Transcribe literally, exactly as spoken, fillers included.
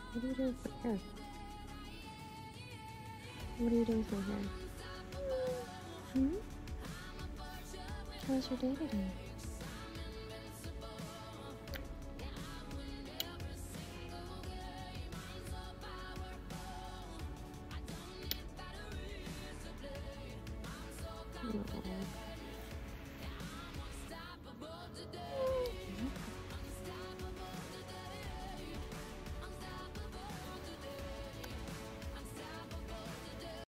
What are you doing with your hair? What are you doing with my hair? Hmm? How was your day today?